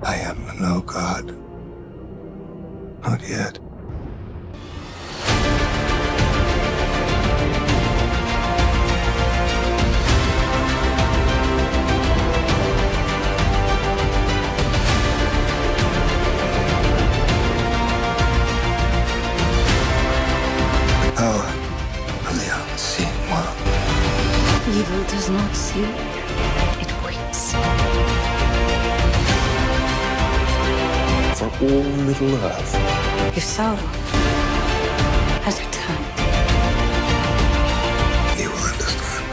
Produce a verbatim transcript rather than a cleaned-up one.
I am no god. Not yet. The power of the unseen world. Evil does not see, it waits. For all Middle-earth. If Sauron has returned, He will understand.